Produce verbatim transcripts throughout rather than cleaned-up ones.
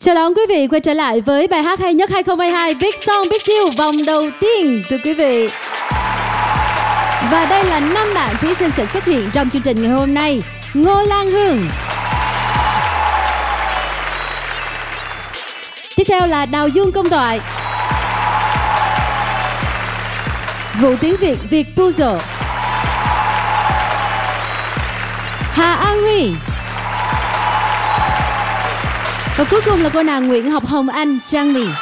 Chào đón quý vị quay trở lại với bài hát hay nhất hai không hai hai Big Song Big Deal vòng đầu tiên, thưa quý vị. Và đây là năm bạn thí sinh sẽ xuất hiện trong chương trình ngày hôm nay. Ngô Lan Hương. Tiếp theo là Đào Dương Công Toại, Vũ Tiếng Việt Việt Puzzle, Hà An Huy. Và cuối cùng là cô nàng Nguyễn Học Hồng Anh Trang Mì.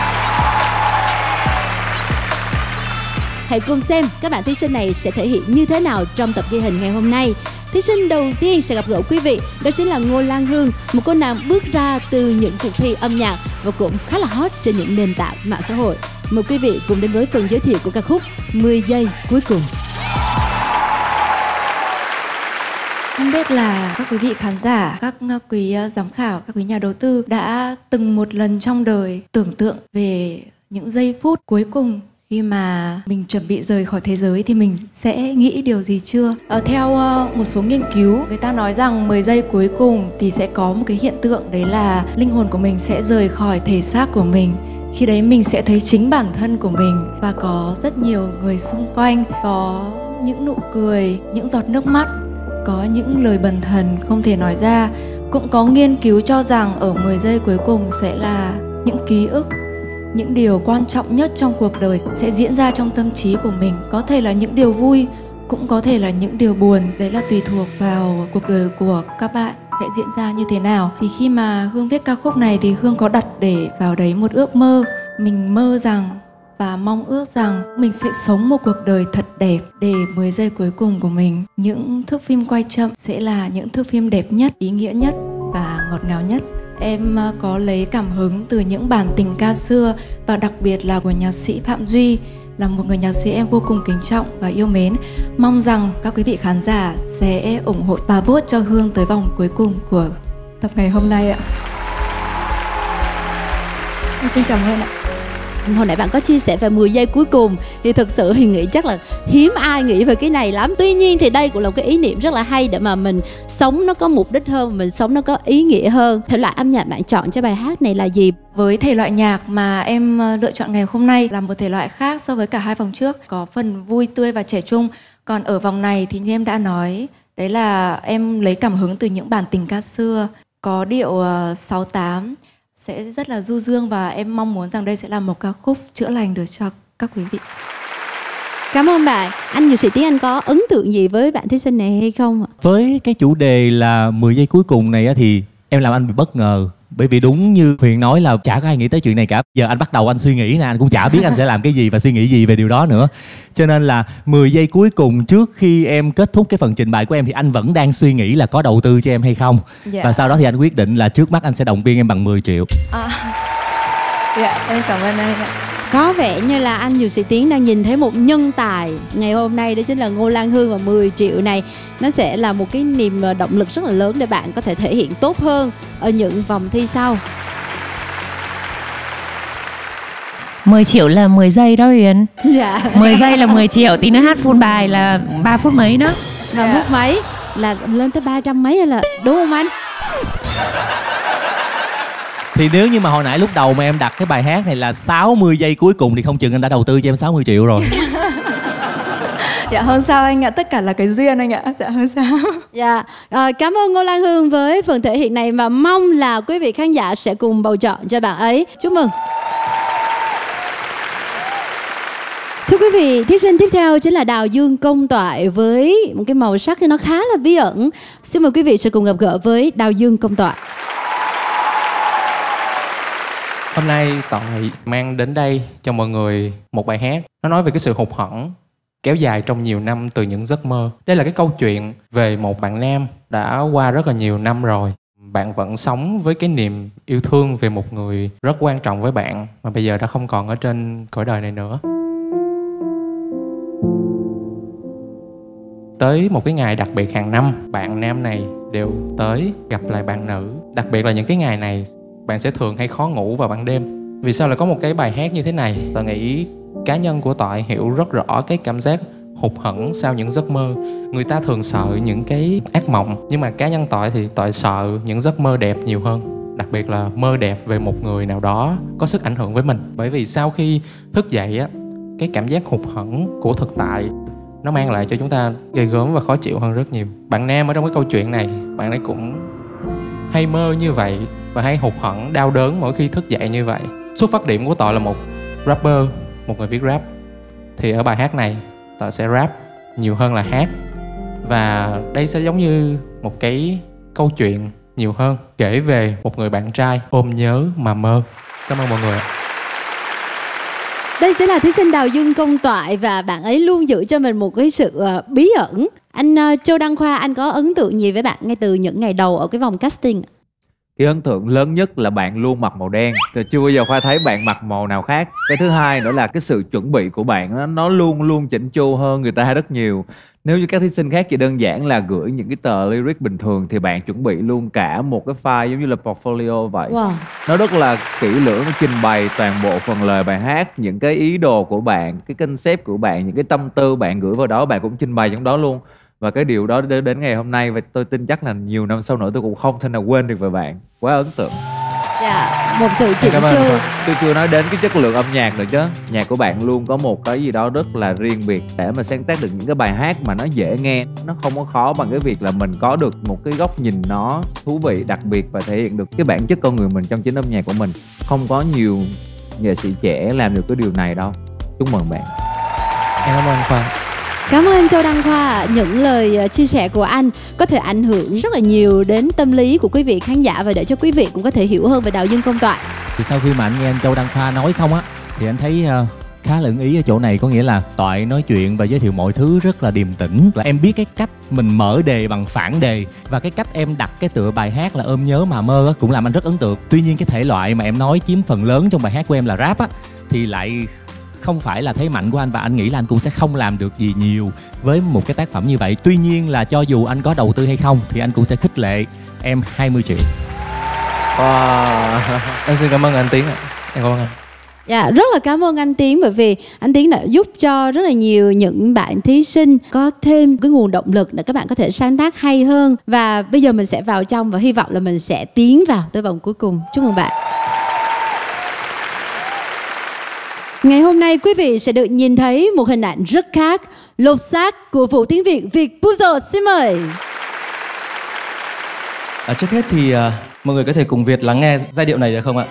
Hãy cùng xem các bạn thí sinh này sẽ thể hiện như thế nào trong tập ghi hình ngày hôm nay. Thí sinh đầu tiên sẽ gặp gỡ quý vị đó chính là Ngô Lan Hương, một cô nàng bước ra từ những cuộc thi âm nhạc và cũng khá là hot trên những nền tảng mạng xã hội. Mời quý vị cùng đến với phần giới thiệu của ca khúc mười giây cuối cùng. Không biết là các quý vị khán giả, các quý giám khảo, các quý nhà đầu tư đã từng một lần trong đời tưởng tượng về những giây phút cuối cùng khi mà mình chuẩn bị rời khỏi thế giới thì mình sẽ nghĩ điều gì chưa? Ờ, theo một số nghiên cứu, người ta nói rằng mười giây cuối cùng thì sẽ có một cái hiện tượng, đấy là linh hồn của mình sẽ rời khỏi thể xác của mình. Khi đấy mình sẽ thấy chính bản thân của mình và có rất nhiều người xung quanh, có những nụ cười, những giọt nước mắt, có những lời bần thần không thể nói ra. Cũng có nghiên cứu cho rằng ở mười giây cuối cùng sẽ là những ký ức, những điều quan trọng nhất trong cuộc đời sẽ diễn ra trong tâm trí của mình. Có thể là những điều vui, cũng có thể là những điều buồn. Đấy là tùy thuộc vào cuộc đời của các bạn sẽ diễn ra như thế nào. Thì khi mà Hương viết ca khúc này thì Hương có đặt để vào đấy một ước mơ. Mình mơ rằng và mong ước rằng mình sẽ sống một cuộc đời thật đẹp để mười giây cuối cùng của mình, những thước phim quay chậm sẽ là những thước phim đẹp nhất, ý nghĩa nhất và ngọt ngào nhất. Em có lấy cảm hứng từ những bản tình ca xưa và đặc biệt là của nhạc sĩ Phạm Duy, là một người nhạc sĩ em vô cùng kính trọng và yêu mến. Mong rằng các quý vị khán giả sẽ ủng hộ và vote cho Hương tới vòng cuối cùng của tập ngày hôm nay ạ. Em xin cảm ơn ạ. Hồi nãy bạn có chia sẻ về mười giây cuối cùng thì thực sự thì nghĩ chắc là hiếm ai nghĩ về cái này lắm. Tuy nhiên thì đây cũng là một cái ý niệm rất là hay để mà mình sống nó có mục đích hơn, mình sống nó có ý nghĩa hơn. Thể loại âm nhạc bạn chọn cho bài hát này là gì? Với thể loại nhạc mà em lựa chọn ngày hôm nay là một thể loại khác so với cả hai vòng trước, có phần vui tươi và trẻ trung. Còn ở vòng này thì như em đã nói, đấy là em lấy cảm hứng từ những bản tình ca xưa, có điệu sáu tám, sẽ rất là du dương và em mong muốn rằng đây sẽ là một ca khúc chữa lành được cho các quý vị. Cảm ơn bạn. Anh Nhược Sĩ Tiến, anh có ấn tượng gì với bạn thí sinh này hay không ạ? Với cái chủ đề là mười giây cuối cùng này thì em làm anh bị bất ngờ. Bởi vì đúng như Huyền nói là chả có ai nghĩ tới chuyện này cả. Giờ anh bắt đầu anh suy nghĩ nè, anh cũng chả biết anh sẽ làm cái gì và suy nghĩ gì về điều đó nữa. Cho nên là mười giây cuối cùng trước khi em kết thúc cái phần trình bày của em thì anh vẫn đang suy nghĩ là có đầu tư cho em hay không. Dạ. Và sau đó thì anh quyết định là trước mắt anh sẽ động viên em bằng mười triệu. À. Dạ, em cảm ơn anh ạ. Có vẻ như là anh Nhược Sĩ Tiến đang nhìn thấy một nhân tài ngày hôm nay, đó chính là Ngô Lan Hương, và mười triệu này nó sẽ là một cái niềm động lực rất là lớn để bạn có thể thể hiện tốt hơn ở những vòng thi sau. mười triệu là mười giây đó Huyền. Dạ. mười giây là mười triệu, tí nữa hát full bài là ba phút mấy đó. ba dạ. phút mấy là lên tới ba trăm mấy hay là đúng không anh? Thì nếu như mà hồi nãy lúc đầu mà em đặt cái bài hát này là sáu mươi giây cuối cùng thì không chừng anh đã đầu tư cho em sáu mươi triệu rồi. Dạ không sao anh ạ, tất cả là cái duyên anh ạ. Dạ không sao. Dạ, à, cảm ơn Ngô Lan Hương với phần thể hiện này và mong là quý vị khán giả sẽ cùng bầu chọn cho bạn ấy. Chúc mừng. Thưa quý vị, thí sinh tiếp theo chính là Đào Dương Công Toại với một cái màu sắc thì nó khá là bí ẩn. Xin mời quý vị sẽ cùng gặp gỡ với Đào Dương Công Toại. Hôm nay Toại mang đến đây cho mọi người một bài hát. Nó nói về cái sự hụt hẫng kéo dài trong nhiều năm từ những giấc mơ. Đây là cái câu chuyện về một bạn nam đã qua rất là nhiều năm rồi. Bạn vẫn sống với cái niềm yêu thương về một người rất quan trọng với bạn mà bây giờ đã không còn ở trên cõi đời này nữa. Tới một cái ngày đặc biệt hàng năm, bạn nam này đều tới gặp lại bạn nữ. Đặc biệt là những cái ngày này, bạn sẽ thường hay khó ngủ vào ban đêm. Vì sao lại có một cái bài hát như thế này? Tôi nghĩ cá nhân của Toại hiểu rất rõ cái cảm giác hụt hẫng sau những giấc mơ. Người ta thường sợ những cái ác mộng, nhưng mà cá nhân Toại thì Toại sợ những giấc mơ đẹp nhiều hơn. đặc biệt là mơ đẹp về một người nào đó có sức ảnh hưởng với mình. Bởi vì sau khi thức dậy á, cái cảm giác hụt hẫng của thực tại nó mang lại cho chúng ta ghê gớm và khó chịu hơn rất nhiều. Bạn nam ở trong cái câu chuyện này, bạn ấy cũng hay mơ như vậy và hay hụt hẫng, đau đớn mỗi khi thức dậy như vậy. Xuất phát điểm của Tọa là một rapper, một người viết rap, thì ở bài hát này Tọa sẽ rap nhiều hơn là hát. Và đây sẽ giống như một cái câu chuyện nhiều hơn, kể về một người bạn trai ôm nhớ mà mơ. Cảm ơn mọi người ạ. Đây sẽ là thí sinh Đào Dương Công Toại và bạn ấy luôn giữ cho mình một cái sự uh, bí ẩn. Anh uh, Châu Đăng Khoa, anh có ấn tượng gì với bạn ngay từ những ngày đầu ở cái vòng casting? Cái ấn tượng lớn nhất là bạn luôn mặc màu đen. Tôi chưa bao giờ Khoa thấy bạn mặc màu nào khác. Cái thứ hai nữa là cái sự chuẩn bị của bạn nó, nó luôn luôn chỉnh chu hơn người ta rất nhiều. Nếu như các thí sinh khác chỉ đơn giản là gửi những cái tờ lyric bình thường thì bạn chuẩn bị luôn cả một cái file giống như là portfolio vậy. Wow. Nó rất là kỹ lưỡng, nó trình bày toàn bộ phần lời bài hát, những cái ý đồ của bạn, cái concept của bạn, những cái tâm tư bạn gửi vào đó bạn cũng trình bày trong đó luôn. Và cái điều đó đến, đến ngày hôm nay và tôi tin chắc là nhiều năm sau nữa tôi cũng không thể nào quên được về bạn. Quá ấn tượng. Dạ, một sự chỉnh Cảm chu. ơn. Tôi chưa nói đến cái chất lượng âm nhạc nữa chứ. Nhạc của bạn luôn có một cái gì đó rất là riêng biệt để mà sáng tác được những cái bài hát mà nó dễ nghe. Nó không có khó bằng cái việc là mình có được một cái góc nhìn nó thú vị, đặc biệt và thể hiện được cái bản chất con người mình trong chính âm nhạc của mình. Không có nhiều nghệ sĩ trẻ làm được cái điều này đâu. Chúc mừng bạn. Em cảm ơn Khoa. Cảm ơn anh Châu Đăng Khoa. Những lời chia sẻ của anh có thể ảnh hưởng rất là nhiều đến tâm lý của quý vị khán giả và để cho quý vị cũng có thể hiểu hơn về Đào Dương Công Toại. Thì sau khi mà anh nghe anh Châu Đăng Khoa nói xong á, thì anh thấy uh, khá là ưng ý ở chỗ này, có nghĩa là Toại nói chuyện và giới thiệu mọi thứ rất là điềm tĩnh. Là em biết cái cách mình mở đề bằng phản đề và cái cách em đặt cái tựa bài hát là ôm nhớ mà mơ á, cũng làm anh rất ấn tượng. Tuy nhiên cái thể loại mà em nói chiếm phần lớn trong bài hát của em là rap á, thì lại không phải là thế mạnh của anh và anh nghĩ là anh cũng sẽ không làm được gì nhiều với một cái tác phẩm như vậy. Tuy nhiên là cho dù anh có đầu tư hay không thì anh cũng sẽ khích lệ em hai mươi triệu. Wow. Em xin cảm ơn anh Tiến ạ. Em cảm ơn anh. Dạ, rất là cảm ơn anh Tiến bởi vì anh Tiến đã giúp cho rất là nhiều những bạn thí sinh có thêm cái nguồn động lực để các bạn có thể sáng tác hay hơn. Và bây giờ mình sẽ vào trong và hy vọng là mình sẽ tiến vào tới vòng cuối cùng. Chúc mừng bạn. Ngày hôm nay quý vị sẽ được nhìn thấy một hình ảnh rất khác, lột xác của Vũ Tiếng Việt Việt Puzzle. Xin mời. À, trước hết thì uh, mọi người có thể cùng Việt lắng nghe giai điệu này được không ạ?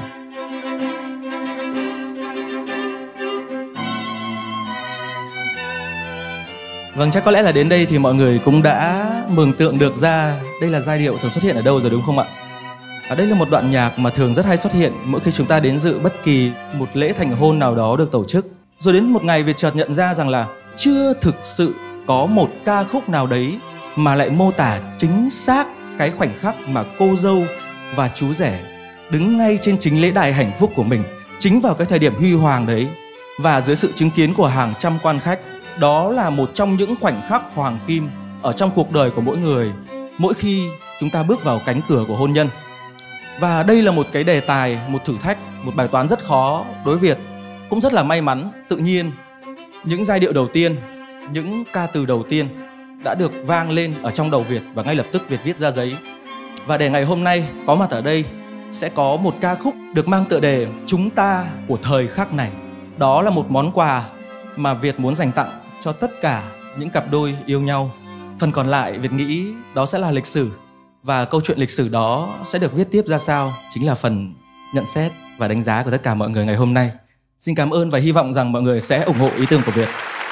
Vâng, chắc có lẽ là đến đây thì mọi người cũng đã mường tượng được ra đây là giai điệu thường xuất hiện ở đâu rồi đúng không ạ? À, đây là một đoạn nhạc mà thường rất hay xuất hiện mỗi khi chúng ta đến dự bất kỳ một lễ thành hôn nào đó được tổ chức. Rồi đến một ngày Việt chợt nhận ra rằng là chưa thực sự có một ca khúc nào đấy mà lại mô tả chính xác cái khoảnh khắc mà cô dâu và chú rể đứng ngay trên chính lễ đài hạnh phúc của mình, chính vào cái thời điểm huy hoàng đấy và dưới sự chứng kiến của hàng trăm quan khách. Đó là một trong những khoảnh khắc hoàng kim ở trong cuộc đời của mỗi người mỗi khi chúng ta bước vào cánh cửa của hôn nhân. Và đây là một cái đề tài, một thử thách, một bài toán rất khó đối với Việt. Cũng rất là may mắn, tự nhiên những giai điệu đầu tiên, những ca từ đầu tiên đã được vang lên ở trong đầu Việt và ngay lập tức Việt viết ra giấy. Và để ngày hôm nay có mặt ở đây sẽ có một ca khúc được mang tựa đề Chúng Ta của thời khắc này. Đó là một món quà mà Việt muốn dành tặng cho tất cả những cặp đôi yêu nhau. Phần còn lại Việt nghĩ đó sẽ là lịch sử. Và câu chuyện lịch sử đó sẽ được viết tiếp ra sao chính là phần nhận xét và đánh giá của tất cả mọi người ngày hôm nay. Xin cảm ơn và hy vọng rằng mọi người sẽ ủng hộ ý tưởng của Việt.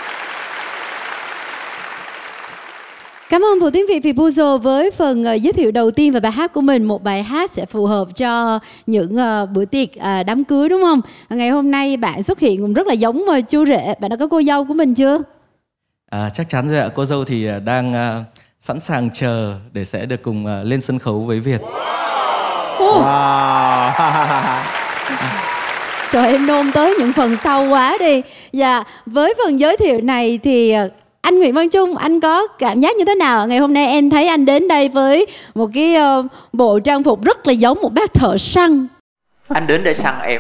Cảm ơn Vũ Tiếng Việt Việt Puzzle với phần uh, giới thiệu đầu tiên về bài hát của mình. Một bài hát sẽ phù hợp cho những uh, bữa tiệc uh, đám cưới đúng không? Ngày hôm nay bạn xuất hiện cũng rất là giống uh, chú rể. Bạn đã có cô dâu của mình chưa? À, chắc chắn rồi ạ. Cô dâu thì đang uh, sẵn sàng chờ để sẽ được cùng uh, lên sân khấu với Việt. Oh. Wow. Trời, em nôn tới những phần sau quá đi. Dạ, với phần giới thiệu này thì anh Nguyễn Văn Trung, anh có cảm giác như thế nào? Ngày hôm nay em thấy anh đến đây với một cái uh, bộ trang phục rất là giống một bác thợ săn. Anh đến để săn em.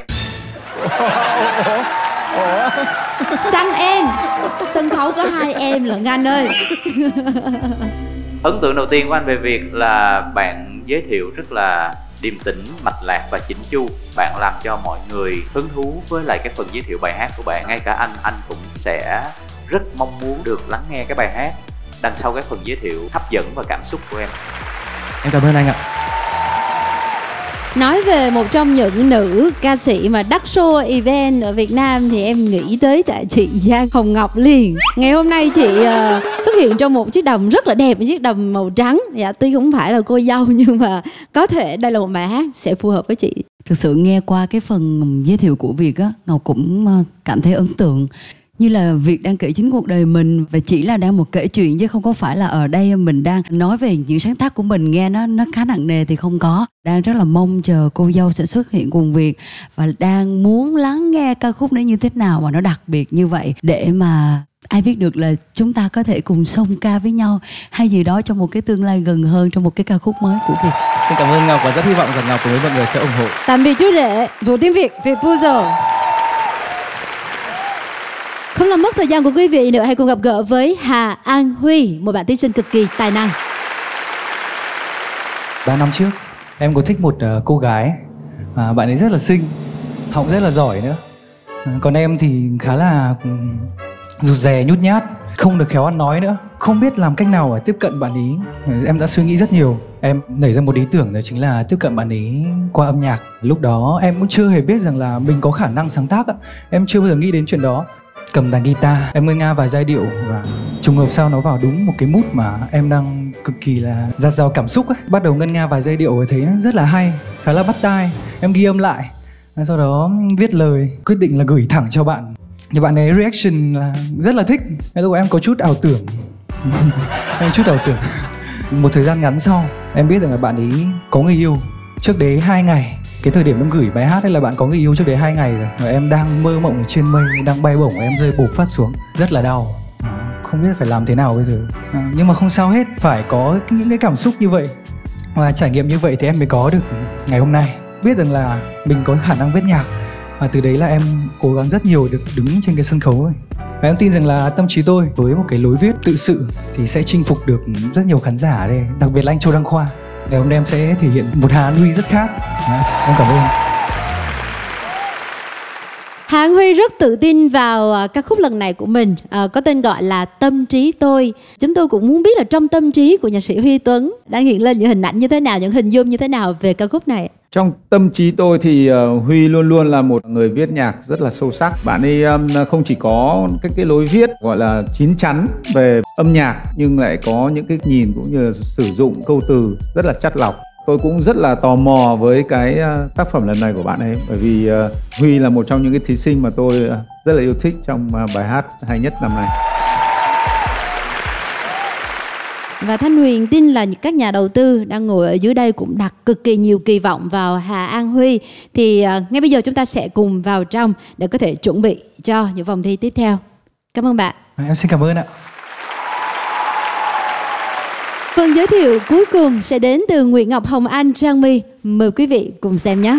Săn em? Sân khấu có hai em lận anh ơi. Ấn tượng đầu tiên của anh về Việt là bạn giới thiệu rất là điềm tĩnh, mạch lạc và chỉnh chu. Bạn làm cho mọi người hứng thú với lại cái phần giới thiệu bài hát của bạn. Ngay cả anh, anh cũng sẽ rất mong muốn được lắng nghe cái bài hát đằng sau cái phần giới thiệu hấp dẫn và cảm xúc của em. Em cảm ơn anh ạ. Nói về một trong những nữ ca sĩ mà đắt show event ở Việt Nam thì em nghĩ tới tại chị Giang Hồng Ngọc liền. Ngày hôm nay chị uh, xuất hiện trong một chiếc đầm rất là đẹp, một chiếc đầm màu trắng. Dạ, tuy không phải là cô dâu nhưng mà có thể đây là một bài hát sẽ phù hợp với chị. Thực sự nghe qua cái phần giới thiệu của Việt á, Ngọc cũng cảm thấy ấn tượng. Như là Việt đang kể chính cuộc đời mình và chỉ là đang một kể chuyện chứ không có phải là ở đây mình đang nói về những sáng tác của mình, nghe nó nó khá nặng nề thì không có. Đang rất là mong chờ cô dâu sẽ xuất hiện cùng Việt và đang muốn lắng nghe ca khúc nó như thế nào mà nó đặc biệt như vậy để mà ai biết được là chúng ta có thể cùng song ca với nhau hay gì đó trong một cái tương lai gần hơn trong một cái ca khúc mới của Việt. Xin cảm ơn Ngọc và rất hy vọng rằng Ngọc cùng với mọi người sẽ ủng hộ. Tạm biệt chú rể, Vũ Tiếng Việt, Việt Puzzle. Không làm mất thời gian của quý vị nữa, hãy cùng gặp gỡ với Hà An Huy, một bạn thí sinh cực kỳ tài năng. Ba năm trước, em có thích một uh, cô gái, à, bạn ấy rất là xinh, học rất là giỏi nữa. À, còn em thì khá là um, rụt rè, nhút nhát, không được khéo ăn nói nữa, không biết làm cách nào để tiếp cận bạn ấy. Em đã suy nghĩ rất nhiều. Em nảy ra một ý tưởng đó chính là tiếp cận bạn ấy qua âm nhạc. Lúc đó em cũng chưa hề biết rằng là mình có khả năng sáng tác. Em chưa bao giờ nghĩ đến chuyện đó. Cầm đàn guitar, em ngân nga vài giai điệu và trùng hợp sao nó vào đúng một cái mood mà em đang cực kỳ là dạt dào cảm xúc ấy. Bắt đầu ngân nga vài giai điệu và thấy nó rất là hay, khá là bắt tai. Em ghi âm lại, sau đó viết lời, quyết định là gửi thẳng cho bạn. Thì bạn ấy reaction là rất là thích. Lúc em có chút ảo tưởng, em chút ảo tưởng. Một thời gian ngắn sau, em biết rằng là bạn ấy có người yêu. Trước đấy hai ngày, cái thời điểm em gửi bài hát ấy là bạn có người yêu trước đấy hai ngày rồi. Và em đang mơ mộng ở trên mây, đang bay bổng, em rơi bụp phát xuống. Rất là đau, không biết phải làm thế nào bây giờ. à, Nhưng mà không sao hết, phải có những cái cảm xúc như vậy và trải nghiệm như vậy thì em mới có được ngày hôm nay. Biết rằng là mình có khả năng viết nhạc. Và từ đấy là em cố gắng rất nhiều được đứng trên cái sân khấu ấy. Và em tin rằng là tâm trí tôi với một cái lối viết tự sự thì sẽ chinh phục được rất nhiều khán giả ở đây, đặc biệt là anh Châu Đăng Khoa. Ngày hôm nay em sẽ thể hiện một Hà An Huy rất khác. Yes, em cảm ơn. Hà An Huy rất tự tin vào uh, ca khúc lần này của mình, uh, có tên gọi là Tâm Trí Tôi. Chúng tôi cũng muốn biết là trong tâm trí của nhạc sĩ Huy Tuấn đã hiện lên những hình ảnh như thế nào, những hình dung như thế nào về ca khúc này. Trong tâm trí tôi thì uh, Huy luôn luôn là một người viết nhạc rất là sâu sắc. Bạn ấy um, không chỉ có cái, cái lối viết gọi là chín chắn về âm nhạc, nhưng lại có những cái nhìn cũng như là sử dụng câu từ rất là chắt lọc. Tôi cũng rất là tò mò với cái uh, tác phẩm lần này của bạn ấy, bởi vì uh, Huy là một trong những cái thí sinh mà tôi uh, rất là yêu thích trong uh, bài hát hay nhất năm nay. Và Thanh Huyền tin là các nhà đầu tư đang ngồi ở dưới đây cũng đặt cực kỳ nhiều kỳ vọng vào Hà An Huy. Thì uh, ngay bây giờ chúng ta sẽ cùng vào trong để có thể chuẩn bị cho những vòng thi tiếp theo. Cảm ơn bạn. Em xin cảm ơn ạ. Phần giới thiệu cuối cùng sẽ đến từ Nguyễn Ngọc Hồng Anh, Trang My. Mời quý vị cùng xem nhé.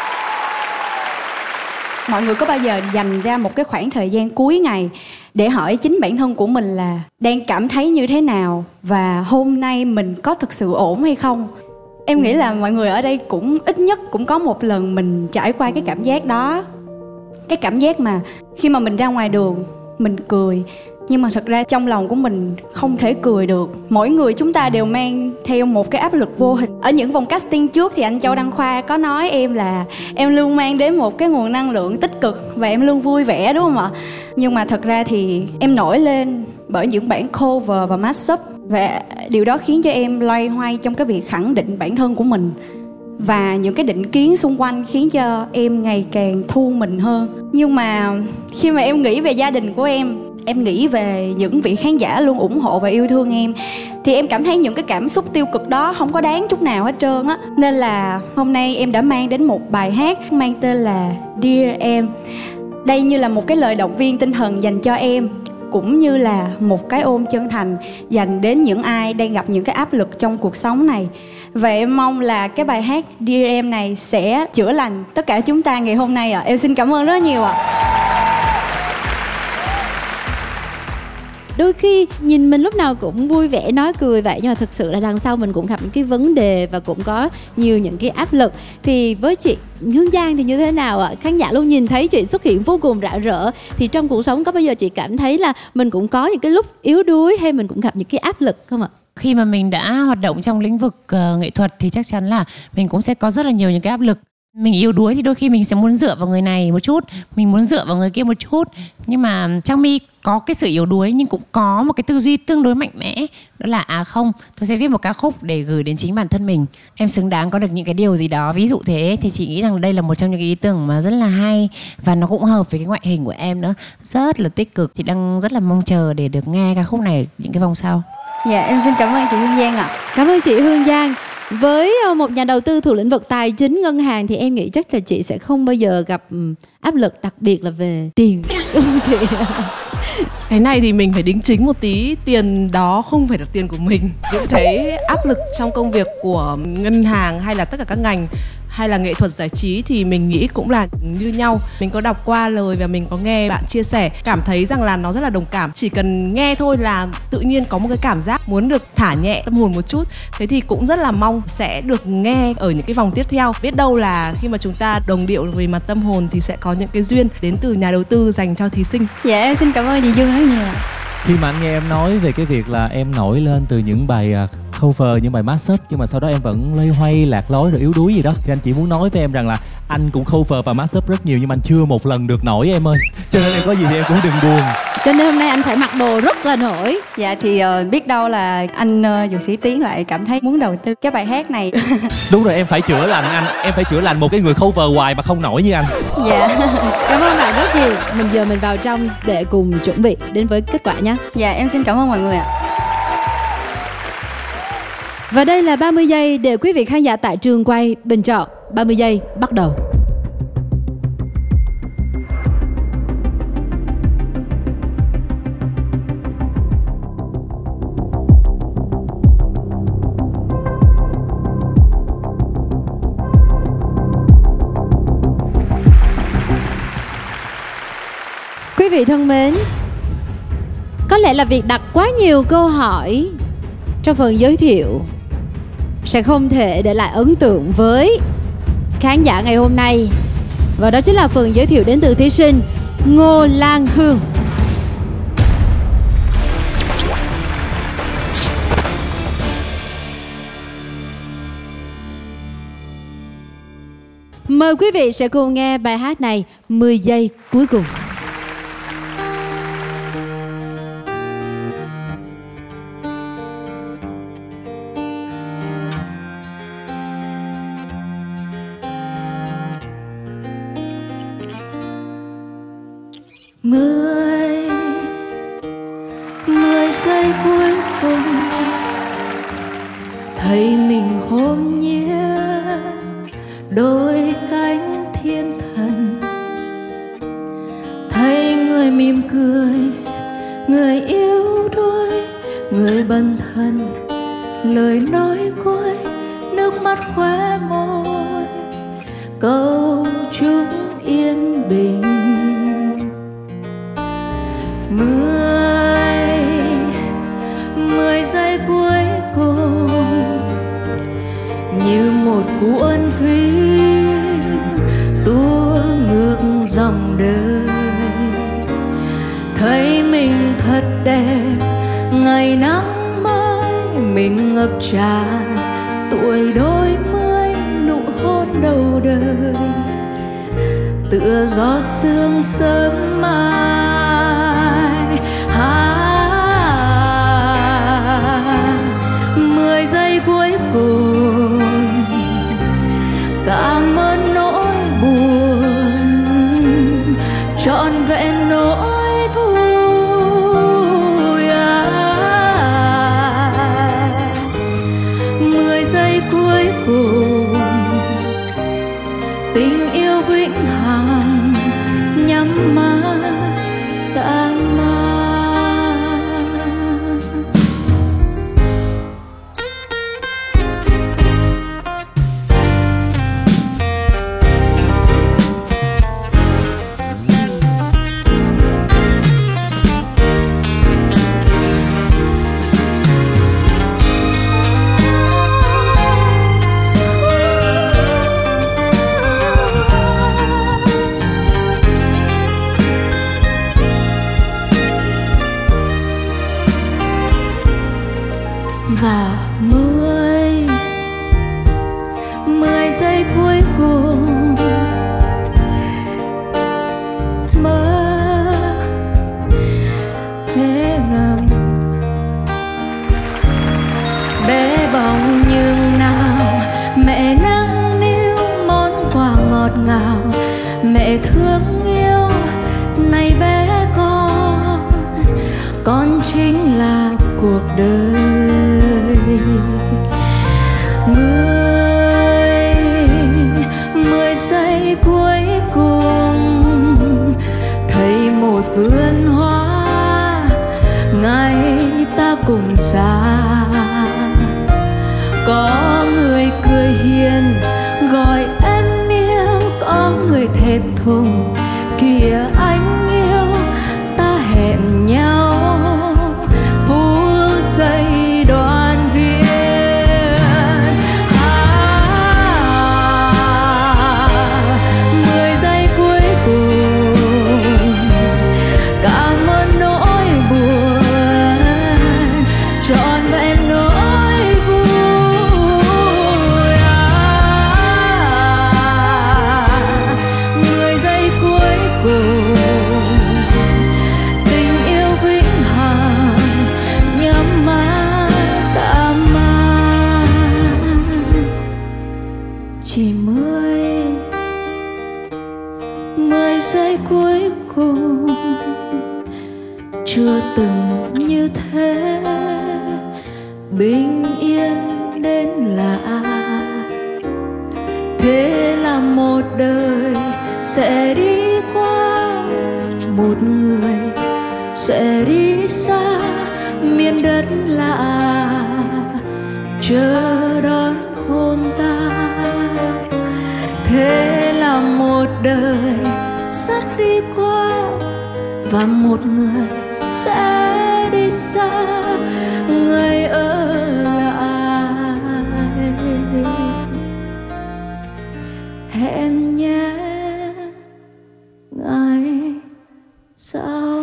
Mọi người có bao giờ dành ra một cái khoảng thời gian cuối ngày để hỏi chính bản thân của mình là đang cảm thấy như thế nào và hôm nay mình có thực sự ổn hay không? Em nghĩ là mọi người ở đây cũng ít nhất cũng có một lần mình trải qua cái cảm giác đó. Cái cảm giác mà khi mà mình ra ngoài đường mình cười, nhưng mà thật ra trong lòng của mình không thể cười được. Mỗi người chúng ta đều mang theo một cái áp lực vô hình. Ở những vòng casting trước thì anh Châu Đăng Khoa có nói em là em luôn mang đến một cái nguồn năng lượng tích cực và em luôn vui vẻ, đúng không ạ? Nhưng mà thật ra thì em nổi lên bởi những bản cover và mashup, và điều đó khiến cho em loay hoay trong cái việc khẳng định bản thân của mình. Và những cái định kiến xung quanh khiến cho em ngày càng thu mình hơn. Nhưng mà khi mà em nghĩ về gia đình của em, em nghĩ về những vị khán giả luôn ủng hộ và yêu thương em, thì em cảm thấy những cái cảm xúc tiêu cực đó không có đáng chút nào hết trơn á. Nên là hôm nay em đã mang đến một bài hát mang tên là Dear Em. Đây như là một cái lời động viên tinh thần dành cho em, cũng như là một cái ôm chân thành dành đến những ai đang gặp những cái áp lực trong cuộc sống này. Và em mong là cái bài hát Dear Em này sẽ chữa lành tất cả chúng ta ngày hôm nay ạ. À. Em xin cảm ơn rất nhiều ạ. À. đôi khi nhìn mình lúc nào cũng vui vẻ nói cười vậy, nhưng mà thực sự là đằng sau mình cũng gặp những cái vấn đề và cũng có nhiều những cái áp lực. Thì với chị Hương Giang thì như thế nào ạ? Khán giả luôn nhìn thấy chị xuất hiện vô cùng rạng rỡ, thì trong cuộc sống có bao giờ chị cảm thấy là mình cũng có những cái lúc yếu đuối hay mình cũng gặp những cái áp lực không ạ? Khi mà mình đã hoạt động trong lĩnh vực uh, nghệ thuật thì chắc chắn là mình cũng sẽ có rất là nhiều những cái áp lực. Mình yếu đuối thì đôi khi mình sẽ muốn dựa vào người này một chút, mình muốn dựa vào người kia một chút. Nhưng mà Trang My có cái sự yếu đuối nhưng cũng có một cái tư duy tương đối mạnh mẽ. Đó là à không, tôi sẽ viết một ca khúc để gửi đến chính bản thân mình. Em xứng đáng có được những cái điều gì đó, ví dụ thế. Thì chị nghĩ rằng đây là một trong những cái ý tưởng mà rất là hay. Và nó cũng hợp với cái ngoại hình của em nữa. Rất là tích cực. Chị đang rất là mong chờ để được nghe ca khúc này những cái vòng sau. Dạ, em xin cảm ơn chị Hương Giang ạ. Cảm ơn chị Hương Giang. Với một nhà đầu tư thuộc lĩnh vực tài chính ngân hàng thì em nghĩ chắc là chị sẽ không bao giờ gặp áp lực, đặc biệt là về tiền, đúng không chị? Cái này thì mình phải đính chính một tí, tiền đó không phải là tiền của mình. Những cái áp lực trong công việc của ngân hàng hay là tất cả các ngành hay là nghệ thuật giải trí thì mình nghĩ cũng là như nhau. Mình có đọc qua lời và mình có nghe bạn chia sẻ, cảm thấy rằng là nó rất là đồng cảm. Chỉ cần nghe thôi là tự nhiên có một cái cảm giác muốn được thả nhẹ tâm hồn một chút. Thế thì cũng rất là mong sẽ được nghe ở những cái vòng tiếp theo. Biết đâu là khi mà chúng ta đồng điệu về mặt tâm hồn thì sẽ có những cái duyên đến từ nhà đầu tư dành cho thí sinh. Dạ, em xin cảm ơn chị Dương rất nhiều. Khi mà anh nghe em nói về cái việc là em nổi lên từ những bài cover, những bài mashup, nhưng mà sau đó em vẫn loay hoay lạc lối rồi yếu đuối gì đó, thì anh chỉ muốn nói với em rằng là anh cũng cover và mashup rất nhiều nhưng mà anh chưa một lần được nổi em ơi. Cho nên em có gì thì em cũng đừng buồn. Cho nên hôm nay anh phải mặc đồ rất là nổi. Dạ thì uh, biết đâu là anh uh, Dược Sĩ Tiến lại cảm thấy muốn đầu tư cái bài hát này. Đúng rồi, em phải chữa lành anh, em phải chữa lành một cái người cover hoài mà không nổi như anh. Dạ. Cảm ơn bạn rất nhiều. Mình giờ mình vào trong để cùng chuẩn bị đến với kết quả nhé. Dạ, em xin cảm ơn mọi người ạ. Và đây là ba mươi giây để quý vị khán giả tại trường quay bình chọn. ba mươi giây bắt đầu. Quý vị thân mến, có lẽ là việc đặt quá nhiều câu hỏi trong phần giới thiệu sẽ không thể để lại ấn tượng với khán giả ngày hôm nay. Và đó chính là phần giới thiệu đến từ thí sinh Ngô Lan Hương. Mời quý vị sẽ cùng nghe bài hát này mười giây cuối cùng. Mười Mười giây cuối cùng thấy mình hồn nhiên đôi cánh thiên thần, thấy người mỉm cười, người yếu đuối, người bần thần, lời nói cuối, nước mắt khóe môi, câu chúc yên bình. Mười Mười giây cuối cùng như một cuốn phim tua ngược dòng đời, thấy mình thật đẹp ngày nắng mới, mình ngập tràn tuổi đôi mươi, nụ hôn đầu đời tựa gió sương sớm mai. Mười giây cuối cùng cảm ơn nỗi buồn, trọn vẹn nỗi vui. Mười giây cuối cùng tình yêu vĩnh hằng nhắm mắt và mười mười giây cuối cùng mơ thế nào bé bỏng nhưng nào mẹ nâng niu món quà ngọt ngào mẹ thương yêu này bé con con chính là cuộc đời. Mười mười giây cuối cùng thấy một vườn hoa ngày ta cùng xa có người cười hiền gọi em yêu có người thẹn thùng kìa anh yêu ta hẹn nhau phút giây đoàn viên. Mười giây cuối cùng cảm ơn nỗi buồn trọn vẹn nỗi vui. Mười giây cuối cùng tình yêu vĩnh hằng nhắm mắt ta mang chỉ mười mười giây cuối cùng chưa từng như thế bình yên đến lạ thế là một đời sẽ đi qua một người sẽ đi xa miền đất lạ chờ đón hôn ta thế là một đời sắp đi qua và một người sẽ đi xa người ở lại hẹn nhé ngày sau.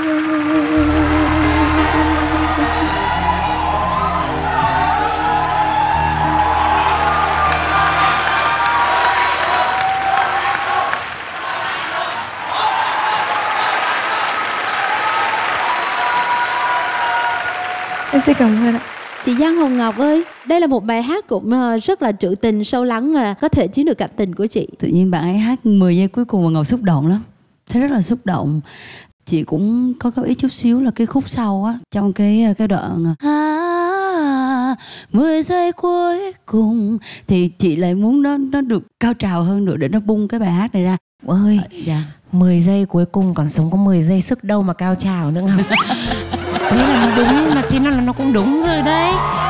Em xin cảm ơn ạ. Chị Giang Hồng Ngọc ơi, đây là một bài hát cũng rất là trữ tình, sâu lắng và có thể chiếm được cảm tình của chị. Tự nhiên bạn ấy hát mười giây cuối cùng và Ngọc xúc động lắm. Thấy rất là xúc động. Chị cũng có góp ý chút xíu là cái khúc sau á, trong cái cái đoạn à, mười giây cuối cùng thì chị lại muốn nó nó được cao trào hơn nữa để nó bung cái bài hát này ra. Ơi, à, dạ. mười giây cuối cùng còn sống có mười giây sức đâu mà cao trào nữa Ngọc. Thế là nó đúng, mà thế nào là nó cũng đúng rồi đấy.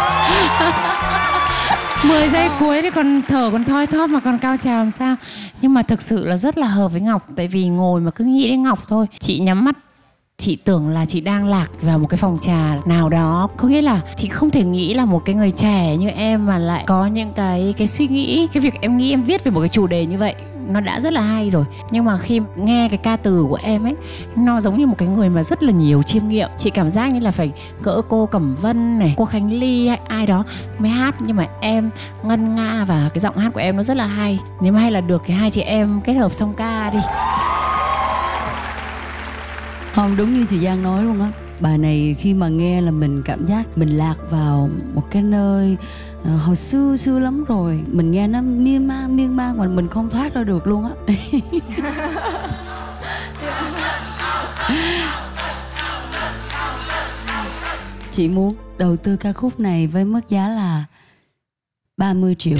mười giây cuối thì còn thở còn thoi thóp mà còn cao trào làm sao. Nhưng mà thực sự là rất là hợp với Ngọc. Tại vì ngồi mà cứ nghĩ đến Ngọc thôi, chị nhắm mắt chị tưởng là chị đang lạc vào một cái phòng trà nào đó. Có nghĩa là chị không thể nghĩ là một cái người trẻ như em mà lại có những cái cái suy nghĩ. Cái việc em nghĩ em viết về một cái chủ đề như vậy nó đã rất là hay rồi. Nhưng mà khi nghe cái ca từ của em ấy, nó giống như một cái người mà rất là nhiều chiêm nghiệm. Chị cảm giác như là phải cỡ cô Cẩm Vân này, cô Khánh Ly hay ai đó mới hát. Nhưng mà em ngân nga và cái giọng hát của em nó rất là hay. Nếu mà hay là được thì hai chị em kết hợp song ca đi. Không, đúng như chị Giang nói luôn á. Bài này khi mà nghe là mình cảm giác mình lạc vào một cái nơi uh, hồi xưa xưa lắm rồi. Mình nghe nó miên man miên man mà mình không thoát ra được luôn á. Chị muốn đầu tư ca khúc này với mức giá là ba mươi triệu.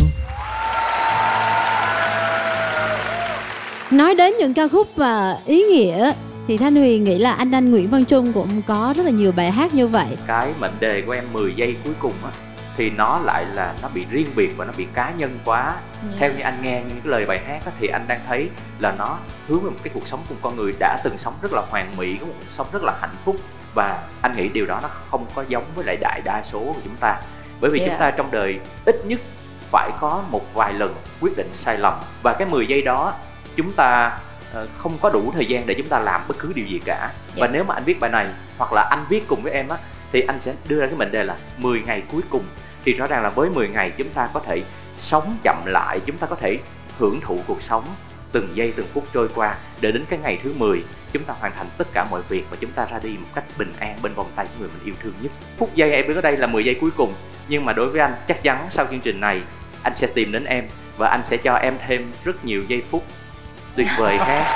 Nói đến những ca khúc và ý nghĩa thì Thanh Huyền nghĩ là anh anh Nguyễn Văn Trung cũng có rất là nhiều bài hát như vậy. Cái mệnh đề của em mười giây cuối cùng á thì nó lại là nó bị riêng biệt và nó bị cá nhân quá. Yeah. Theo như anh nghe những cái lời bài hát á, thì anh đang thấy là nó hướng về một cái cuộc sống của một con người đã từng sống rất là hoàn mỹ, có một cuộc sống rất là hạnh phúc. Và anh nghĩ điều đó nó không có giống với lại đại đa số của chúng ta. Bởi vì yeah. chúng ta trong đời ít nhất phải có một vài lần quyết định sai lầm. Và cái mười giây đó chúng ta không có đủ thời gian để chúng ta làm bất cứ điều gì cả. Yeah. Và nếu mà anh viết bài này hoặc là anh viết cùng với em á thì anh sẽ đưa ra cái mệnh đề là mười ngày cuối cùng. Thì rõ ràng là với mười ngày chúng ta có thể sống chậm lại, chúng ta có thể hưởng thụ cuộc sống từng giây từng phút trôi qua, để đến cái ngày thứ mười chúng ta hoàn thành tất cả mọi việc và chúng ta ra đi một cách bình an bên vòng tay của người mình yêu thương nhất. Phút giây em đứng ở đây là mười giây cuối cùng, nhưng mà đối với anh chắc chắn sau chương trình này anh sẽ tìm đến em và anh sẽ cho em thêm rất nhiều giây phút tuyệt vời khác.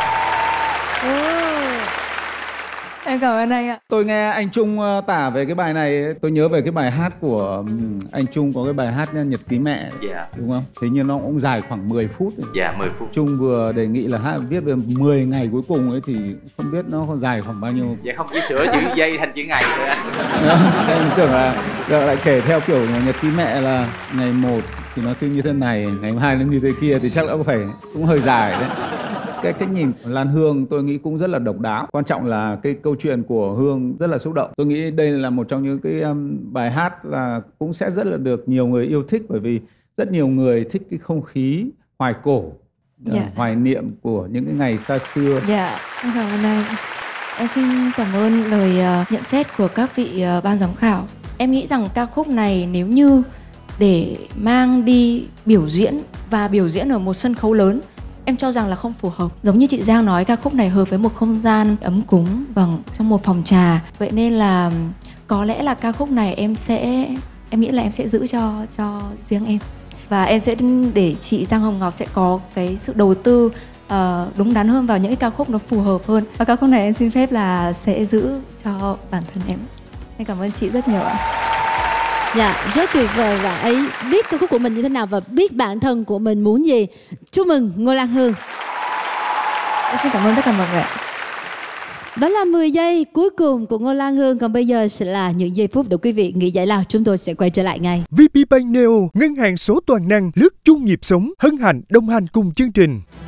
Em cảm ơn anh ạ. Tôi nghe anh Trung tả về cái bài này, tôi nhớ về cái bài hát của anh Trung, có cái bài hát Nhật ký mẹ, dạ. đúng không? Thế nhưng nó cũng dài khoảng mười phút. Dạ, mười phút. Trung vừa đề nghị là hát viết về mười ngày cuối cùng ấy, thì không biết nó còn dài khoảng bao nhiêu. Dạ không, chỉ sửa chữ giây thành chữ ngày thôi anh. Em tưởng là lại kể theo kiểu Nhật ký mẹ là ngày một thì nó như thế này, ngày hai nó như thế kia, thì chắc là cũng phải cũng hơi dài đấy. Cái cách nhìn Lan Hương tôi nghĩ cũng rất là độc đáo. Quan trọng là cái câu chuyện của Hương rất là xúc động. Tôi nghĩ đây là một trong những cái um, bài hát là cũng sẽ rất là được nhiều người yêu thích, bởi vì rất nhiều người thích cái không khí hoài cổ, dạ. uh, hoài niệm của những cái ngày xa xưa. Dạ, em cảm ơn anh. Em xin cảm ơn lời uh, nhận xét của các vị uh, ban giám khảo. Em nghĩ rằng ca khúc này nếu như để mang đi biểu diễn và biểu diễn ở một sân khấu lớn, em cho rằng là không phù hợp. Giống như chị Giang nói, ca khúc này hợp với một không gian ấm cúng, vâng, trong một phòng trà. Vậy nên là có lẽ là ca khúc này em sẽ em nghĩ là em sẽ giữ cho cho riêng em. Và em sẽ để chị Giang Hồng Ngọc sẽ có cái sự đầu tư uh, đúng đắn hơn vào những cái ca khúc nó phù hợp hơn. Và ca khúc này em xin phép là sẽ giữ cho bản thân em. Em cảm ơn chị rất nhiều ạ. Dạ, rất tuyệt vời. Bạn ấy biết ca khúc của mình như thế nào và biết bản thân của mình muốn gì. Chúc mừng Ngô Lan Hương. Em xin cảm ơn tất cả mọi người. Đó là mười giây cuối cùng của Ngô Lan Hương. Còn bây giờ sẽ là những giây phút để quý vị nghỉ giải lao. Chúng tôi sẽ quay trở lại ngay. vê pê Bank Neo, ngân hàng số toàn năng lướt chung nhịp sống, hân hạnh đồng hành cùng chương trình.